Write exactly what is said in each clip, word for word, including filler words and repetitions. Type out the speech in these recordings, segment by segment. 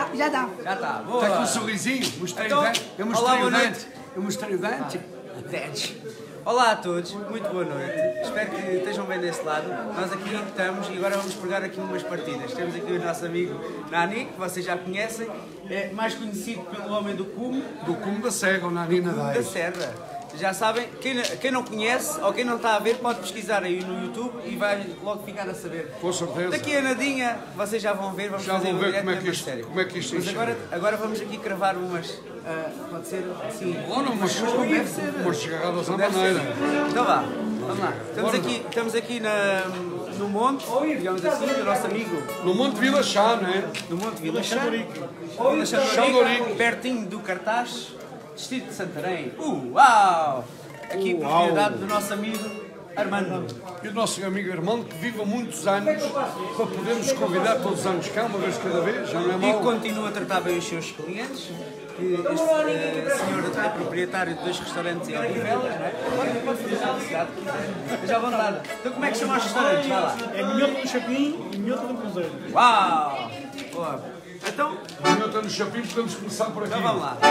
Já, já dá. Já está, boa. Está com um sorrisinho. Mostrei Então, o dente. Eu olá, mostrei boa o noite. dente. Eu mostrei o dente. Dentes. Olá a todos, muito boa noite. Espero que estejam bem desse lado. Nós aqui estamos e agora vamos pegar aqui umas partidas. Temos aqui o nosso amigo Nani, que vocês já conhecem, é mais conhecido pelo homem do cume, Do cume da Serra, o Nanina da dez. Serra. Já sabem, quem, quem não conhece ou quem não está a ver pode pesquisar aí no YouTube e vai logo ficar a saber. Com certeza. Daqui a nadinha vocês já vão ver, vamos Já fazer vão um ver direto como é que mesmo a isto- sério. como é que isto Mas enche. agora, agora vamos aqui cravar umas, ah, pode ser assim, Ora, umas, como deve ser. umas cigarradas à Deve ser. maneira. Então vá, vamos lá. Estamos aqui, estamos aqui na, no monte, digamos assim, do nosso amigo, No Monte Vila Chá, não é? no Monte Vila Xandorique. Vila Xandorique. Xandorique, pertinho do Cartaz, distrito de Santarém. Uau! Aqui Uau. propriedade do nosso amigo Armando. E o nosso amigo Armando, que vive há muitos anos, para podermos convidar todos os anos cá, uma vez cada vez, já não é E mau. continua a tratar bem os seus clientes. Que este eh, senhor é proprietário de dois restaurantes em Odivelas, não é? Pode, pode fazer a cidade que quiser. Esteja à vontade. Então como é que chama os restaurantes? Vai lá. É minhota do Chapim e minhota do Cruzeiro. Uau! Boa. Então, Amanhã está no Chapim, podemos começar por aqui. então vamos lá.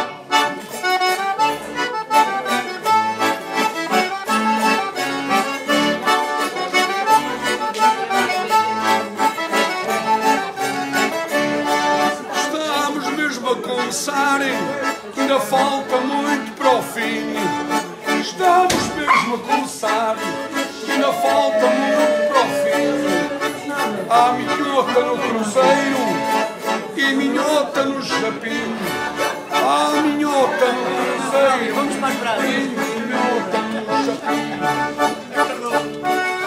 Estamos mesmo a começar, ainda falta muito para o fim. Estamos mesmo a começar, ainda falta muito para o fim. Há minhota no Cruzeiro e minhota no Chapim. Há minhota no Cruzeiro Vamos mais para e ali. minhota no Chapim.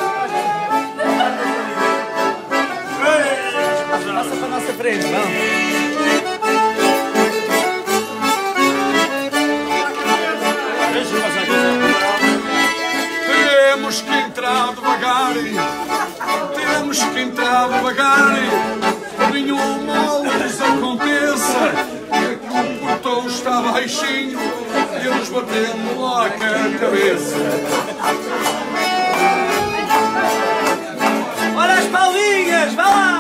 Passa para a nossa frente, vamos. Temos que entrar devagar, temos que entrar devagar, nenhum mal nos aconteça, é que o portão está baixinho e eles batendo lá com a cabeça. Olha as palminhas, vai lá!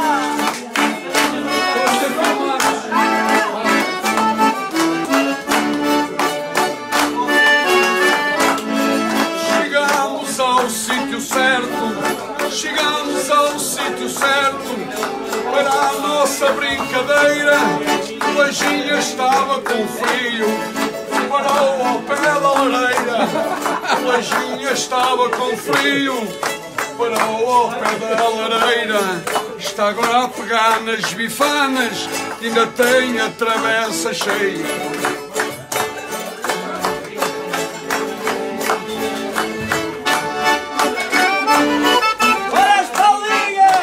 Chegamos ao sítio certo, chegamos ao sítio certo, para a nossa brincadeira, o Lajinha estava com frio, parou ao pé da lareira, o Lajinha estava com frio, parou ao pé da lareira, está agora a pegar nas bifanas, que ainda tem a travessa cheia. Olha as palminhas!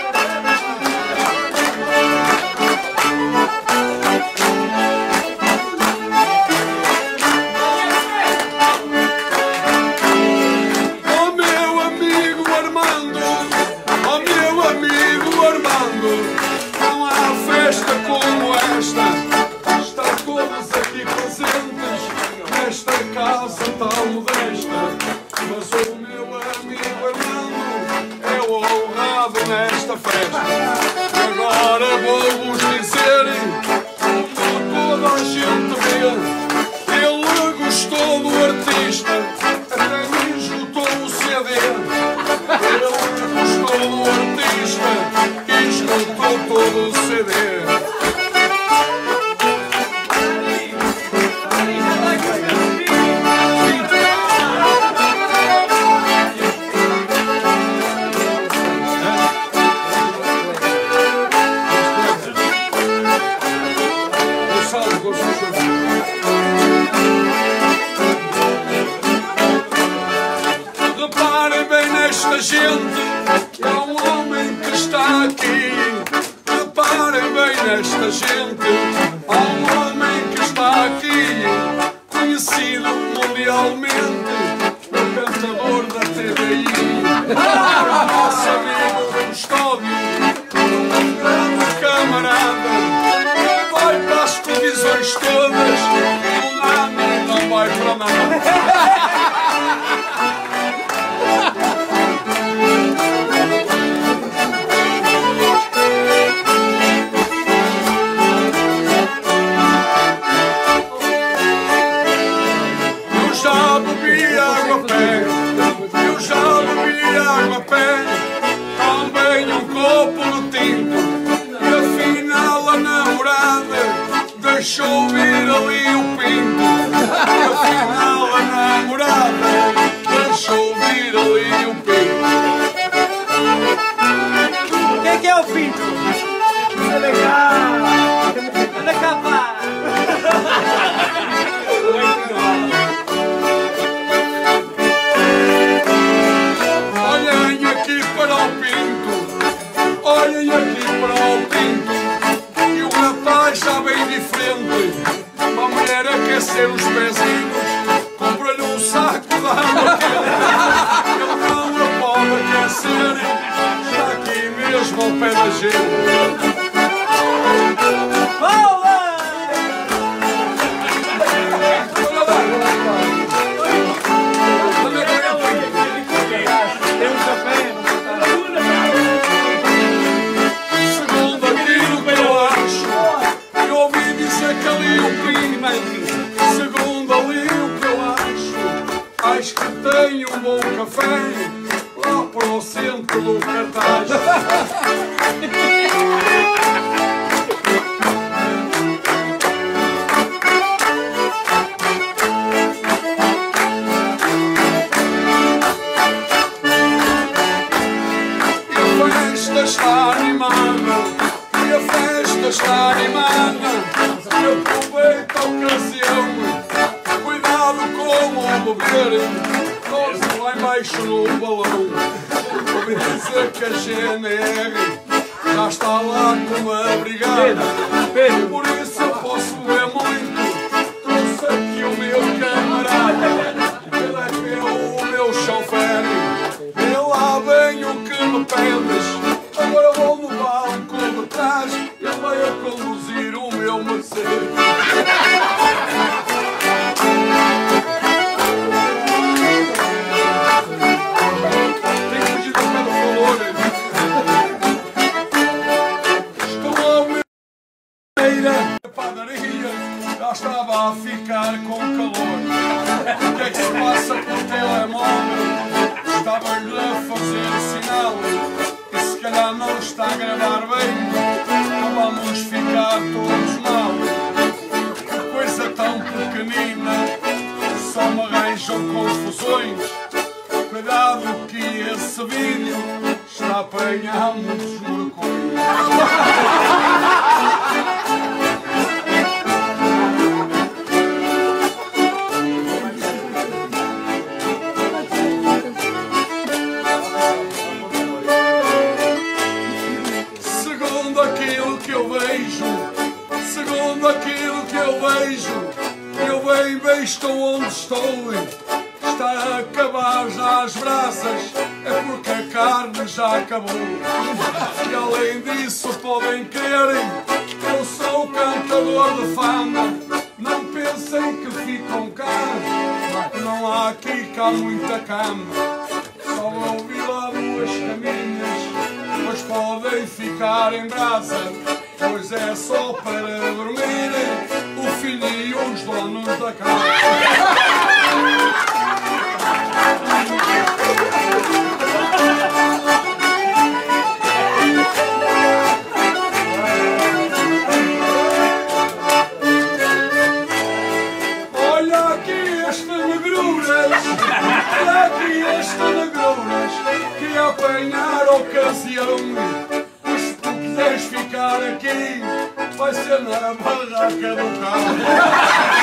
Oh meu amigo Armando, oh meu amigo Armando, não há festa como esta, está todos aqui presentes, nesta casa tão modesta, mas o meu amigo Armando é o honrado nesta festa. E agora vou-vos dizer, como toda a gente vê, ele gostou do artista, até me esgotou o C D. Ele gostou do artista e esgotou todo o C D. Gonçalo, Gonçalo. Reparem bem nesta gente, há um homem que está aqui. Reparem bem nesta gente, há um homem que está aqui, conhecido mundialmente, o cantador da T V I. O nosso amigo Custódio, um grande camarada, vai para as televisões todas, o Nani não vai para nada. deixou vir ali o pinto. E afinal a namorada deixou vir ali o pinto. O que é que é o pinto? Anda cá! Anda cá, pá! Olhem aqui para o pinto, olhem aqui para o pinto. E o rapaz já bem diferente. Para a mulher aquecer os pezinhos, compra-lhe um saco de água. Ele não a pode aquecer, está aqui mesmo ao pé da gente. Segundo ali o que eu acho, acho que tem um bom café lá para o centro do cartaz. E a festa está animada, e a festa está animada. E aproveita a ocasião, cuidado com o beber, nós lá embaixo no balão. Ouvi dizer que a G N R já está lá com a brigada, por isso eu posso beber muito. Trouxe aqui o meu camarada, ele é que é o meu chofer. Vê lá bem o que me pedes, agora vou no banco de trás, ele vai a conduzir o meu Mercedes. Tenho fugido ao pé do calor. Estou a beira da padaria, já estava a ficar com calor. O que é que se passa com o telemóvel? Estava-lhe a fazer sinal e se calhar não está a gravar bem, então vamos ficar todos mal. Que coisa tão pequenina, só me arranjam confusões. Cuidado que esse vídeo está a apanhar muitos mercúrios. Segundo aquilo que eu vejo, segundo aquilo que eu vejo, eu bem bem estou onde estou. Está a acabar já as brasas, é porque a carne já acabou. E além disso podem crer, eu sou cantador de fama. Não pensem que ficam cá, não há aqui cá muita cama. Só ouvi lá duas caminhas, mas podem ficar em brasa, pois é só para dormir o filho e os donos da casa. Olha aqui este negruras, olha aqui este negruras, que apanhar ocasião. Mas se tu quiseres ficar aqui, vai ser na barraca do carro.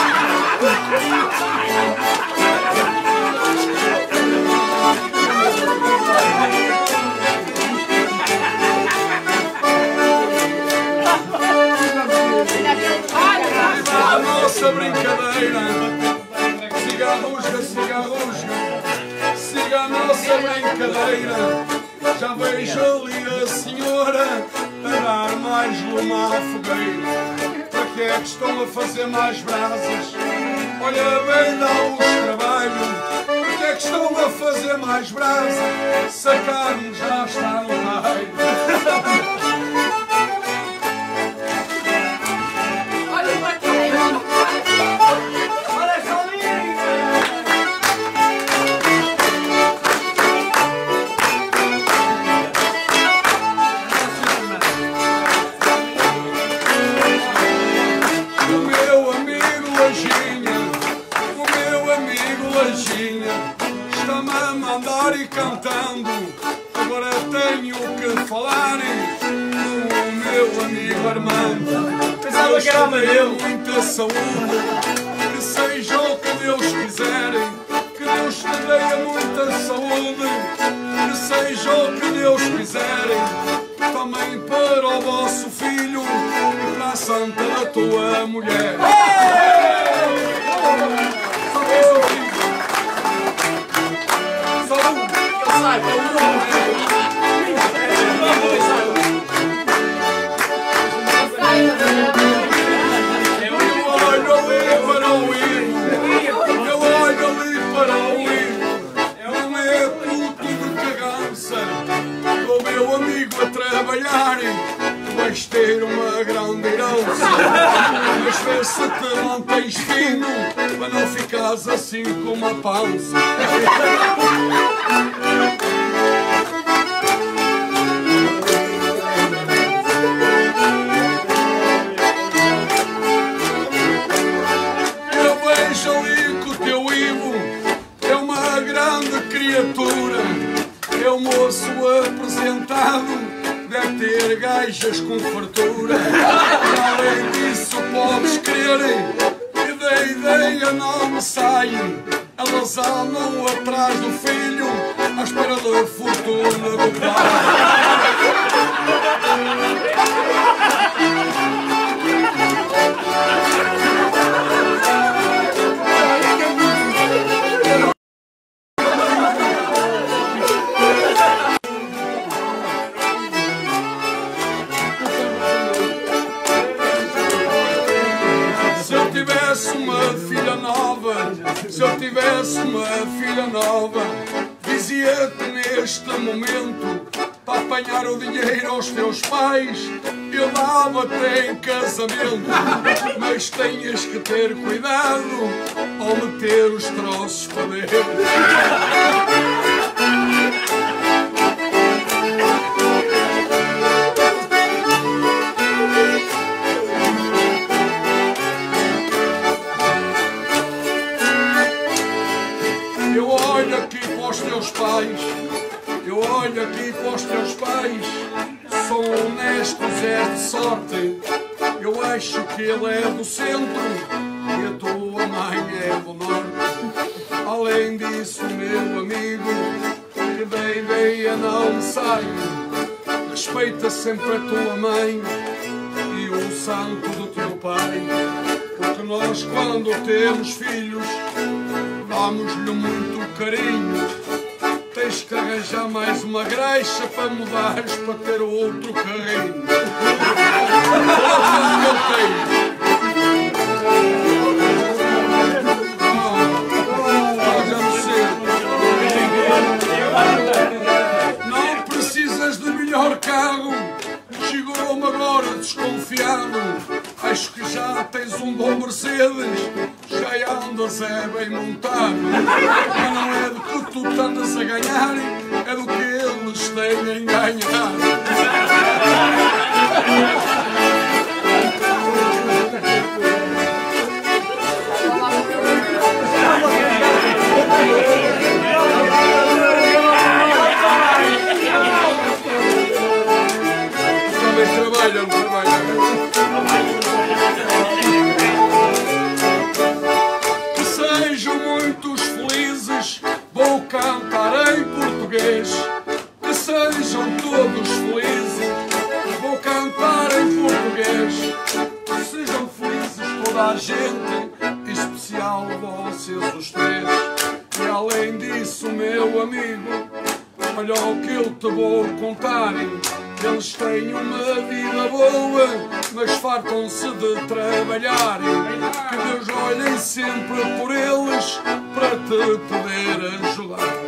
A nossa brincadeira, siga a rusga, siga a rusga, siga a nossa brincadeira. Já vejo ali a senhora a dar mais lume à fogueira. Para que é que estão a fazer mais brasas? Olha bem, dá-os trabalho. Para que é que estão a fazer mais brasas? Se a carne já está no raio. cantando, agora tenho que falar com o meu amigo Armando. Pensava que era amarelo. Muita saúde, que seja o que Deus quiser, que Deus te dê muita saúde, que seja o que Deus quiser, também para o vosso filho e para a santa da tua mulher. Vais ter uma grande herança, mas vê se te mantens fino para não ficares assim com uma pança. Eu vejo ali que o teu Ivo é uma grande criatura, é um moço apresentado, deve ter gajas com fartura. Além disso podes crer que da ideia não me sai, elas andam atrás do filho à espera da fortuna do pai. Se eu tivesse uma filha nova, dizia-te neste momento, para apanhar o dinheiro aos teus pais, eu dava-te em casamento. Mas tenhas que ter cuidado ao meter os troços para dentro. Eu olho aqui para os teus pais, eu olho aqui para os teus pais, são honestos, é de sorte. Eu acho que ele é do centro e a tua mãe é do norte. Além disso, meu amigo, que da ideia não me sai, respeita sempre a tua mãe e o santo do teu pai. Porque nós, quando temos filhos, damos-lhe muito carinho. Tens que arranjar mais uma greixa para mudares para ter outro carrinho. Olha o que eu tenho. Não precisas de melhor carro, chegou-me agora desconfiado. Acho que já tens um bom Mercedes, já andas é bem montado. Mas não é do que tu andas a ganhar, é do que eles têm em ganhar. Também trabalham, trabalham. Que sejam muitos felizes, vou cantar em português. Que sejam todos felizes, vou cantar em português. Que sejam felizes toda a gente, em especial vocês os três. E além disso, meu amigo, olha o que eu te vou contar. Eles têm uma vida boa, mas fartam-se de trabalhar. Que Deus olhe sempre por eles para te poder ajudar.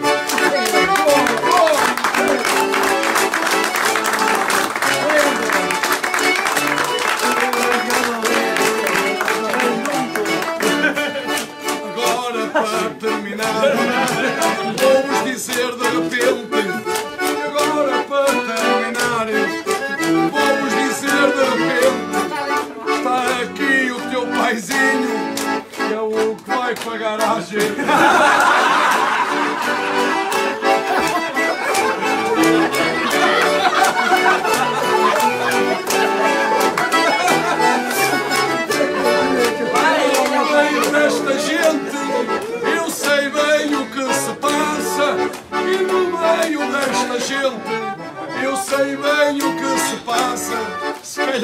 Agora, para terminar, vou-vos dizer de repente. Agora, para terminar, vou-vos dizer de repente, está aqui o teu paizinho, que é o que vai pagar a gente.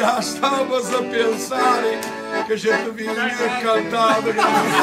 já estavas a pensar que a gente vinha cantar de graça.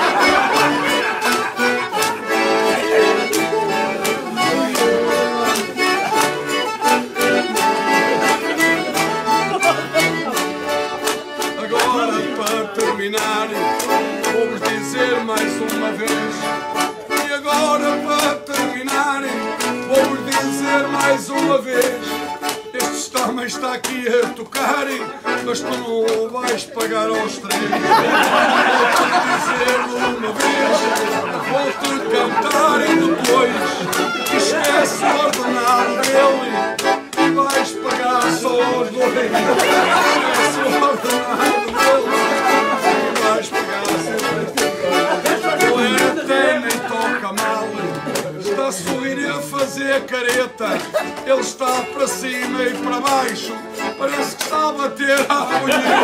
Agora, para terminar, vou-vos dizer mais uma vez. E agora, para terminar, vou-vos dizer mais uma vez. Este também está aqui a tocar, mas tu não vais pagar aos três. Vou-te dizer uma vez, vou-te cantar e depois esquece o ordenado dele e vais pagar só aos dois. Esquece o ordenado dele e vais pagar sempre. O até nem toca mal. Está-se a ouvir a fazer careta. Ele está para cima e para baixo. Parece que está a bater à mulher.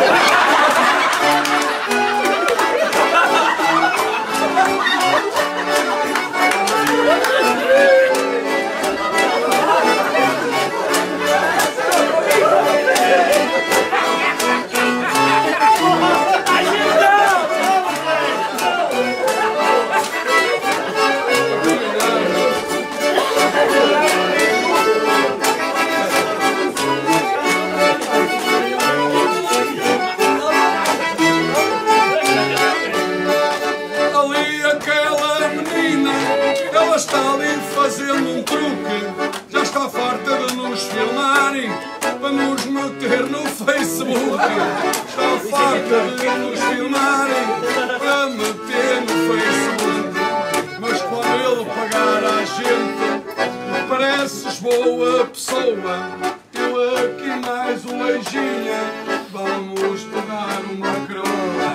Está ali fazendo um truque, já está farta de nos filmarem para nos meter no Facebook. Está farta de nos filmarem para meter no Facebook. Mas quando ele pagar a gente, pareces boa pessoa. Eu aqui mais uma beijinha, vamos pegar uma coroa.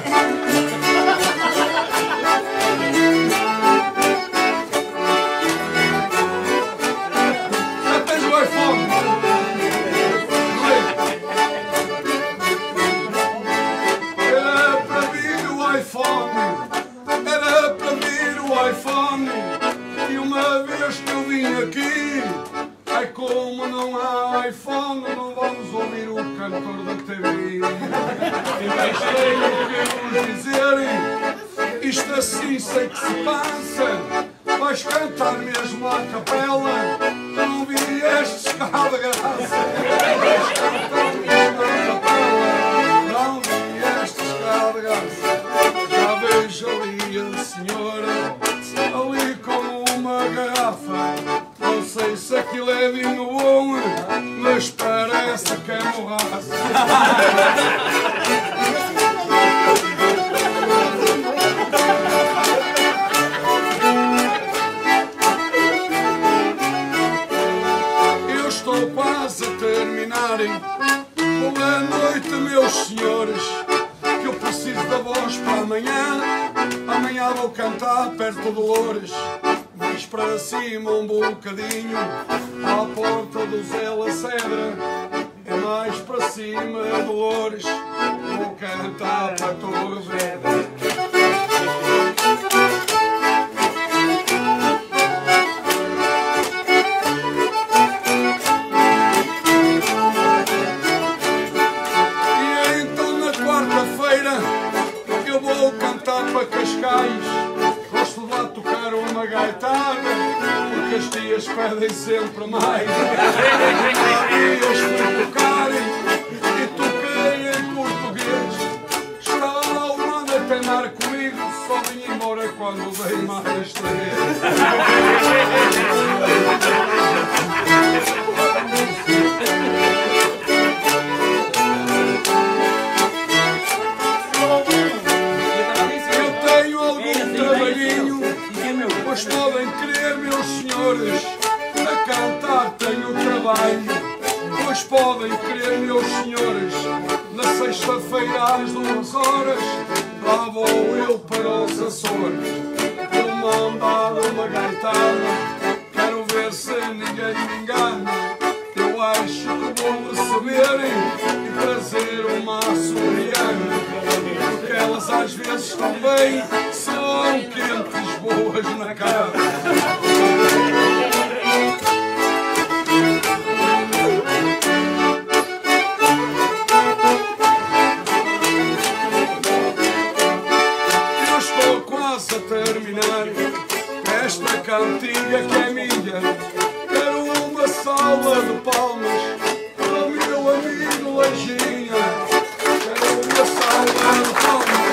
Era para vir o iPhone e uma vez que eu vim aqui, ai como não há iPhone, não vamos ouvir o cantor da T V. E deixei o que vos dizer, isto assim sei que se passa, vais cantar mesmo à capela, tu não viestes cá de graça. Vais cantar mesmo à capela, não viestes cá de graça. Vejo ali a senhora, ali com uma garrafa. Não sei se aquilo é vinho bom, mas parece que é morraça. Eu estou quase a terminar. Boa noite, meus senhores. Eu preciso da voz para amanhã. Amanhã vou cantar perto de Dolores. Mais para cima um bocadinho, à porta do Zé Lacedra. É mais para cima Dolores. Vou cantar para Torre Vedra. Vou cantar para Cascais, gosto de lá tocar uma gaitada, porque as tias pedem sempre mais. Há dias fui tocar e toquei em português. Estava lá o mano a treinar comigo, só vim embora quando dei mais três. Mas podem crer, meus senhores, a cantar tenho trabalho. Pois podem crer, meus senhores, na sexta-feira às duas horas, lá vou eu para os Açores. Vou mandar uma gaitada, quero ver se ninguém me engana. Eu acho que vou receber e trazer uma açoriana, porque elas às vezes também são quentes boas na cara. amiga que é minha. Quero uma salva de palmas para o meu amigo Lajinha. Quero uma salva de palmas.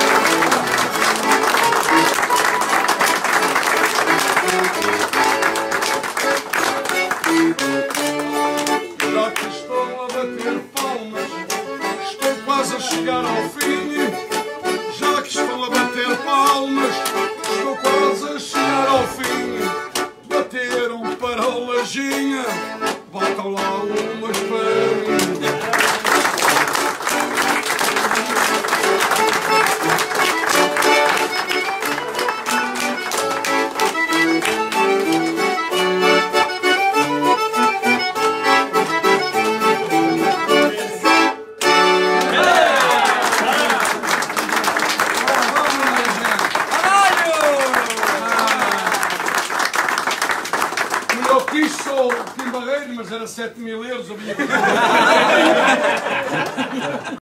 Já que estão a bater palmas, estou quase a chegar ao fim. Já que estão a bater palmas, estou quase a chegar ao fim. Bateram para o Lajinha, batam lá umas para mim. Eu quis só o Tim Barreiro, mas era sete mil euros. Eu vinha